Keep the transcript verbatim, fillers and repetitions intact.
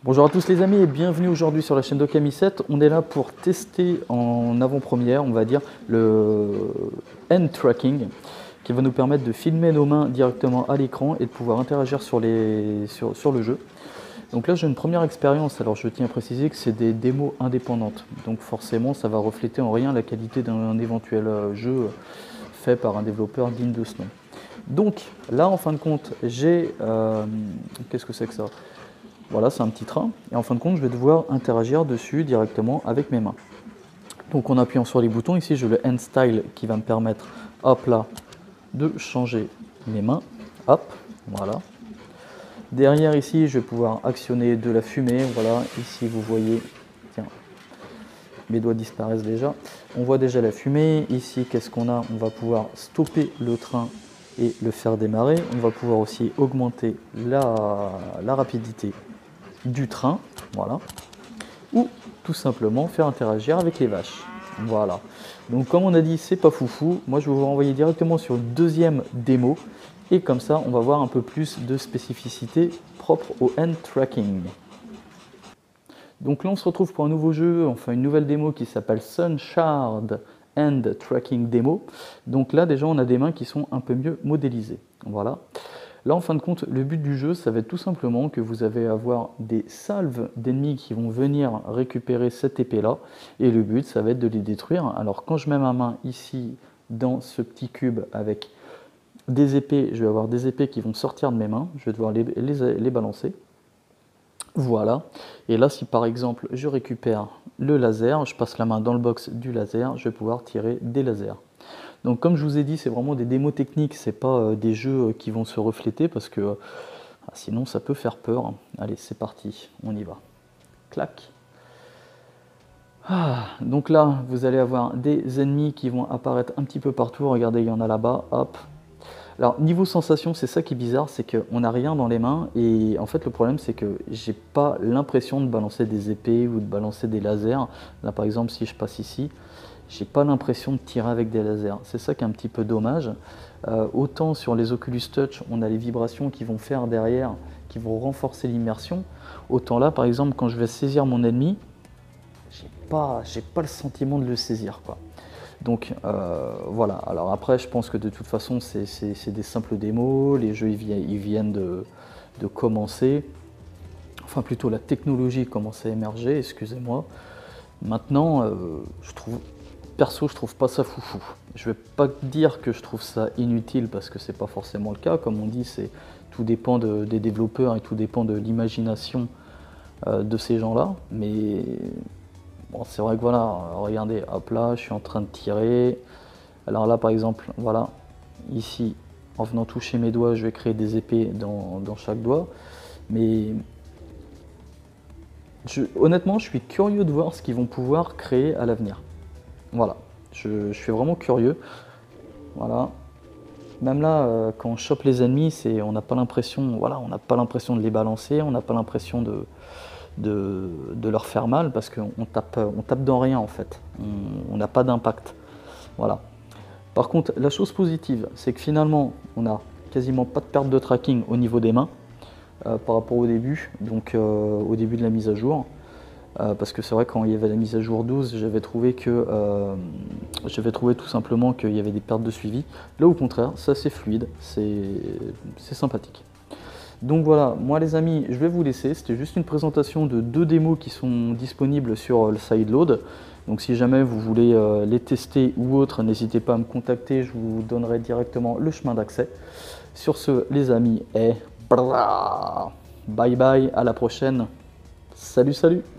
Bonjour à tous les amis et bienvenue aujourd'hui sur la chaîne d'Okami sept. On est là pour tester en avant-première, on va dire, le hand tracking qui va nous permettre de filmer nos mains directement à l'écran et de pouvoir interagir sur, les, sur, sur le jeu. Donc là j'ai une première expérience, alors je tiens à préciser que c'est des démos indépendantes. Donc forcément ça va refléter en rien la qualité d'un éventuel jeu fait par un développeur digne de ce nom. Donc là en fin de compte j'ai... Euh, qu'est-ce que c'est que ça ? Voilà, c'est un petit train, et en fin de compte, je vais devoir interagir dessus directement avec mes mains. Donc en appuyant sur les boutons, ici j'ai le Hand Style qui va me permettre, hop là, de changer mes mains, hop, voilà. Derrière ici, je vais pouvoir actionner de la fumée, voilà, ici vous voyez, tiens, mes doigts disparaissent déjà. On voit déjà la fumée, ici qu'est-ce qu'on a? On va pouvoir stopper le train et le faire démarrer. On va pouvoir aussi augmenter la, la rapidité du train, voilà, ou tout simplement faire interagir avec les vaches, voilà. Donc comme on a dit, c'est pas foufou, moi je vais vous renvoyer directement sur une deuxième démo, et comme ça on va voir un peu plus de spécificité propre au hand tracking. Donc là on se retrouve pour un nouveau jeu, enfin une nouvelle démo qui s'appelle Sunshard Hand Tracking Demo. Donc là déjà on a des mains qui sont un peu mieux modélisées, voilà. Là, en fin de compte, le but du jeu, ça va être tout simplement que vous allez avoir des salves d'ennemis qui vont venir récupérer cette épée-là. Et le but, ça va être de les détruire. Alors, quand je mets ma main ici, dans ce petit cube avec des épées, je vais avoir des épées qui vont sortir de mes mains. Je vais devoir les, les, les balancer. Voilà. Et là, si par exemple, je récupère le laser, je passe la main dans le box du laser, je vais pouvoir tirer des lasers. Donc comme je vous ai dit, c'est vraiment des démos techniques, c'est pas euh, des jeux qui vont se refléter parce que euh, sinon ça peut faire peur. Allez, c'est parti, on y va. Clac. Ah, donc là, vous allez avoir des ennemis qui vont apparaître un petit peu partout. Regardez, il y en a là-bas, hop. Alors niveau sensation, c'est ça qui est bizarre, c'est qu'on n'a rien dans les mains et en fait le problème c'est que j'ai pas l'impression de balancer des épées ou de balancer des lasers. Là par exemple, si je passe ici, j'ai pas l'impression de tirer avec des lasers. C'est ça qui est un petit peu dommage. Euh, autant sur les Oculus Touch, on a les vibrations qui vont faire derrière, qui vont renforcer l'immersion. Autant là, par exemple, quand je vais saisir mon ennemi, j'ai pas, j'ai pas le sentiment de le saisir, quoi. Donc euh, voilà. Alors après, je pense que de toute façon, c'est des simples démos. Les jeux, ils viennent, ils viennent de, de commencer. Enfin, plutôt la technologie commence à émerger. Excusez-moi. Maintenant, euh, je trouve Perso, je trouve pas ça foufou. Je vais pas dire que je trouve ça inutile parce que c'est pas forcément le cas. Comme on dit, c'est tout dépend de, des développeurs et tout dépend de l'imagination euh, de ces gens-là. Mais bon, c'est vrai que voilà, regardez, hop là, je suis en train de tirer. Alors là, par exemple, voilà, ici, en venant toucher mes doigts, je vais créer des épées dans, dans chaque doigt. Mais je, honnêtement, je suis curieux de voir ce qu'ils vont pouvoir créer à l'avenir. Voilà, je, je suis vraiment curieux. Voilà. Même là, euh, quand on chope les ennemis, c'est, on n'a pas l'impression, voilà, on n'a pas l'impression de les balancer, on n'a pas l'impression de, de, de leur faire mal parce qu'on tape, on tape dans rien en fait. On n'a pas d'impact. Voilà. Par contre, la chose positive, c'est que finalement, on n'a quasiment pas de perte de tracking au niveau des mains euh, par rapport au début, donc euh, au début de la mise à jour. Euh, parce que c'est vrai quand il y avait la mise à jour douze, j'avais trouvé que euh, j'avais trouvé tout simplement qu'il y avait des pertes de suivi. Là au contraire, ça c'est fluide, c'est sympathique. Donc voilà, moi les amis, je vais vous laisser. C'était juste une présentation de deux démos qui sont disponibles sur le Sideload. Donc si jamais vous voulez euh, les tester ou autre, n'hésitez pas à me contacter, je vous donnerai directement le chemin d'accès. Sur ce les amis, et bye bye, à la prochaine. Salut salut.